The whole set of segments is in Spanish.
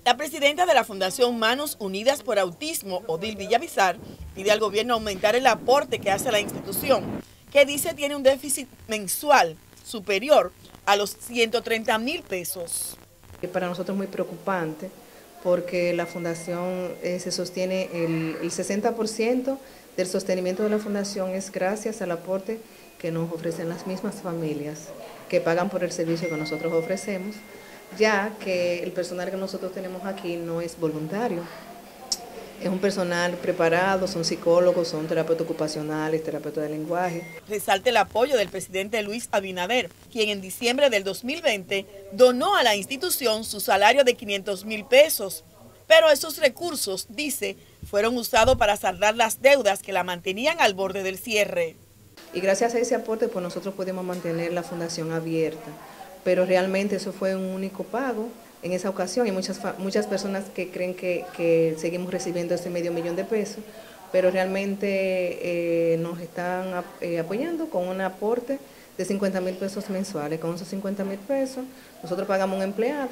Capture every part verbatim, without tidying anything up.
La presidenta de la Fundación Manos Unidas por Autismo, Odil Villamizar, pide al gobierno aumentar el aporte que hace la institución, que dice tiene un déficit mensual superior a los ciento treinta mil pesos. Para nosotros es muy preocupante porque la fundación eh, se sostiene, el, el sesenta por ciento del sostenimiento de la fundación es gracias al aporte que nos ofrecen las mismas familias que pagan por el servicio que nosotros ofrecemos, ya que el personal que nosotros tenemos aquí no es voluntario. Es un personal preparado, son psicólogos, son terapeutas ocupacionales, terapeutas de lenguaje. Resalta el apoyo del presidente Luis Abinader, quien en diciembre del dos mil veinte donó a la institución su salario de quinientos mil pesos. Pero esos recursos, dice, fueron usados para saldar las deudas que la mantenían al borde del cierre. Y gracias a ese aporte, pues nosotros pudimos mantener la fundación abierta. Pero realmente eso fue un único pago en esa ocasión. Hay muchas, muchas personas que creen que, que seguimos recibiendo ese medio millón de pesos, pero realmente eh, nos están eh, apoyando con un aporte de cincuenta mil pesos mensuales. Con esos cincuenta mil pesos nosotros pagamos un empleado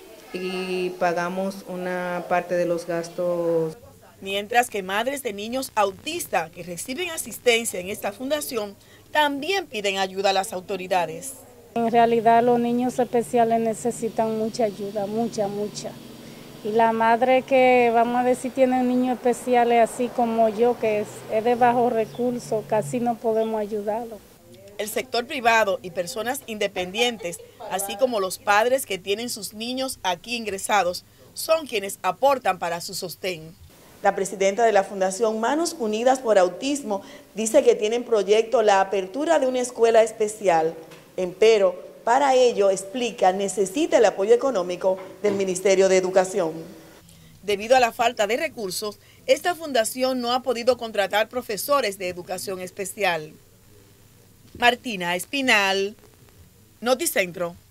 y pagamos una parte de los gastos. Mientras que madres de niños autistas que reciben asistencia en esta fundación también piden ayuda a las autoridades. En realidad los niños especiales necesitan mucha ayuda, mucha, mucha. Y la madre que, vamos a decir, tiene niños especiales así como yo, que es, es de bajos recursos, casi no podemos ayudarlo. El sector privado y personas independientes, así como los padres que tienen sus niños aquí ingresados, son quienes aportan para su sostén. La presidenta de la Fundación Manos Unidas por Autismo dice que tienen proyecto la apertura de una escuela especial. Empero, para ello, explica, necesita el apoyo económico del Ministerio de Educación. Debido a la falta de recursos, esta fundación no ha podido contratar profesores de educación especial. Martina Espinal, Noticentro.